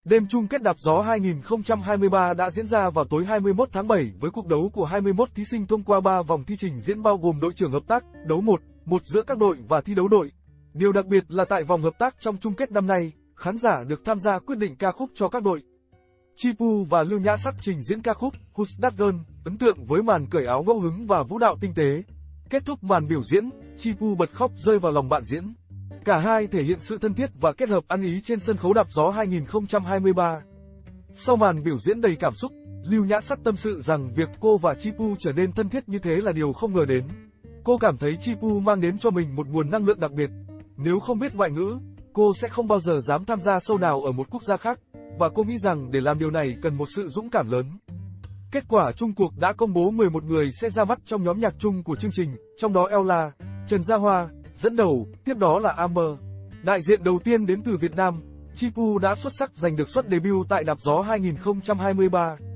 Đêm chung kết đạp gió 2023 đã diễn ra vào tối 21 tháng 7 với cuộc đấu của 21 thí sinh thông qua 3 vòng thi trình diễn bao gồm đội trưởng hợp tác, đấu 1-1 giữa các đội và thi đấu đội. Điều đặc biệt là tại vòng hợp tác trong chung kết năm nay, khán giả được tham gia quyết định ca khúc cho các đội. Chipu và Lưu Nhã Sắc trình diễn ca khúc Who's That Girl, ấn tượng với màn cởi áo ngẫu hứng và vũ đạo tinh tế. Kết thúc màn biểu diễn, Chipu bật khóc rơi vào lòng bạn diễn. Cả hai thể hiện sự thân thiết và kết hợp ăn ý trên sân khấu đạp gió 2023. Sau màn biểu diễn đầy cảm xúc, Lưu Nhã Sắc tâm sự rằng việc cô và Chipu trở nên thân thiết như thế là điều không ngờ đến. Cô cảm thấy Chipu mang đến cho mình một nguồn năng lượng đặc biệt. Nếu không biết ngoại ngữ, cô sẽ không bao giờ dám tham gia show nào ở một quốc gia khác, và cô nghĩ rằng để làm điều này cần một sự dũng cảm lớn. Kết quả chung cuộc đã công bố 11 người sẽ ra mắt trong nhóm nhạc chung của chương trình, trong đó Ella, Trần Gia Hoa dẫn đầu, tiếp đó là Amber. Đại diện đầu tiên đến từ Việt Nam, Chipu đã xuất sắc giành được suất debut tại đạp gió 2023.